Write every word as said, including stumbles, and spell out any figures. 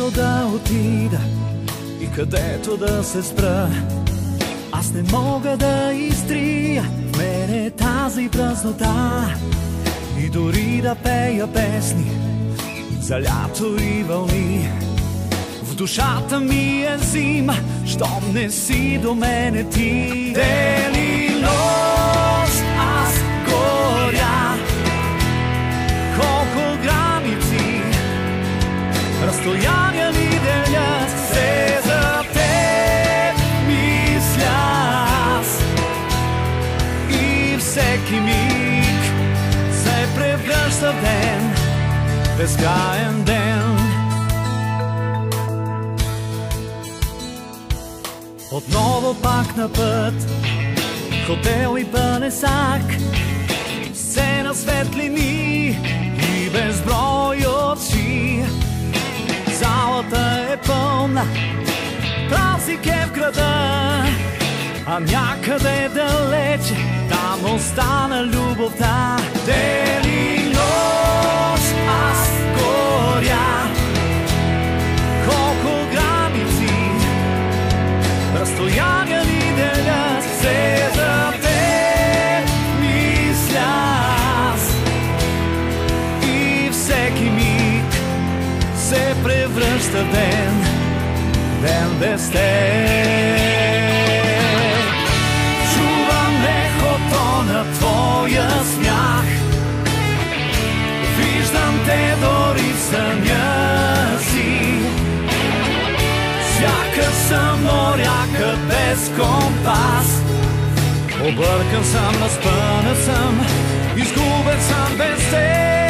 където да отида и където да се спра. Аз не мога да изтрия в мене тази празнота и дори да пея песни за лято и вълни. В душата ми е зима, щом не си до мене ти. Ден и нощ аз горя, колко граници, разстояния ни делят. Се за теб мисля аз и всеки миг се превръща в ден, безкраен ден. Отново пак на път, хотел и пълен сак, сцена светлини и безброй очи. Залата е пълна, празник е в града, а някъде далече там остана любовта. Ден и нощ аз горя, колко граници, разстояния ни делят. Се за теб мисля аз и всеки миг се превръща в ден, ден без теб. Чувам ехото на твоя смях, виждам те дори в съня си. Сякаш съм моряка без компас, объркан съм, разпънат съм, изгубен съм без теб.